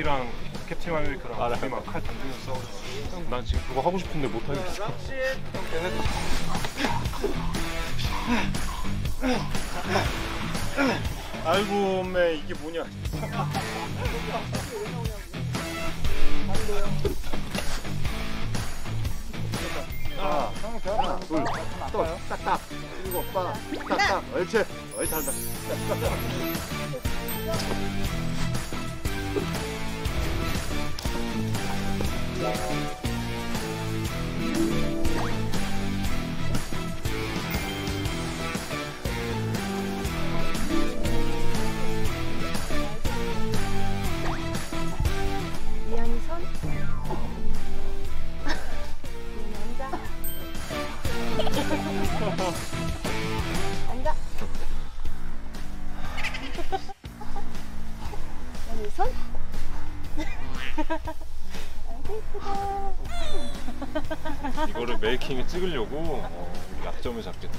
럭키랑 캡틴 아메리카랑 둘이 막 칼 던지면서 싸우잖아. 난 지금 그거 하고 싶은데 못 하겠어. 아이고 엄매 이게 뭐냐. 하나, 둘, 또 딱딱. 그리고 오빠 딱딱. 옳지. 어이 잘한다. 이현이 손. 앉아. 앉아. 이현이 손. 아이고 예쁘다. 이거를 메이킹에 찍으려고 약점을 잡겠다.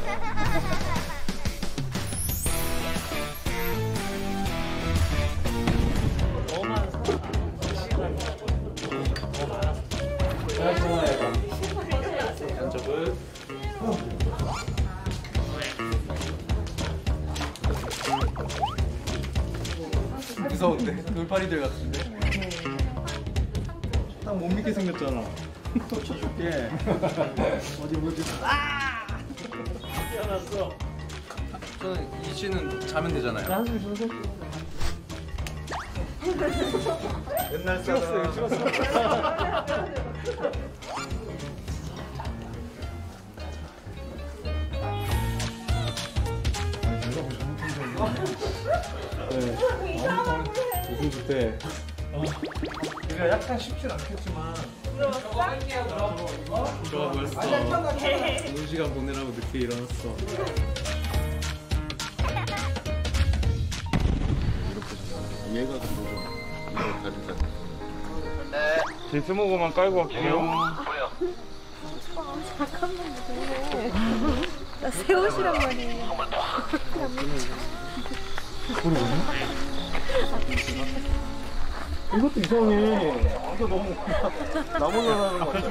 무서운데? 돌팔이들 같은데? 딱 못 믿게 생겼잖아. 고쳐줄게. 어디 뭐지? 아! 깨어났어. 저는 이 씨는 자면 되잖아요. 한숨 쉬어서. 옛날 찍었어요. 네. 무슨 그때 우리가 약간 쉽진 않겠지만 좋아 보였어. 좋은 시간 보내라고 늦게 일어났어. 얘가 들어오죠. 이거 가지고 네. 제 스모그만 깔고 갈게요. 잠깐만 무서워. 나 새 옷이란 말이에요. 이것도 이상해. 완전 너무 나무라는 거 같아.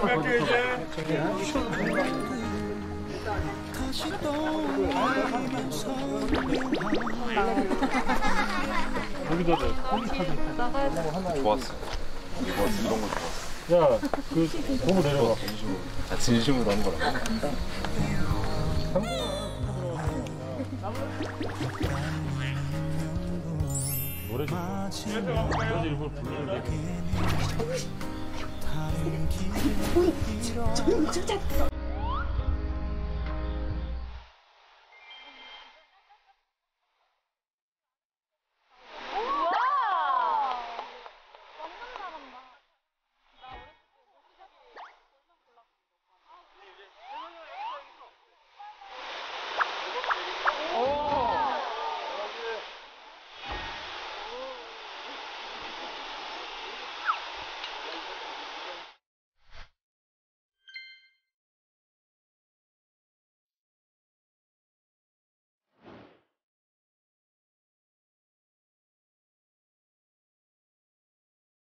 여기다 대. 좋았어. 이런 거 좋았어. 야, 너무 내려가. 진심으로 하는 거라고. 노래 좀. 그래서 일부러 부르는 게.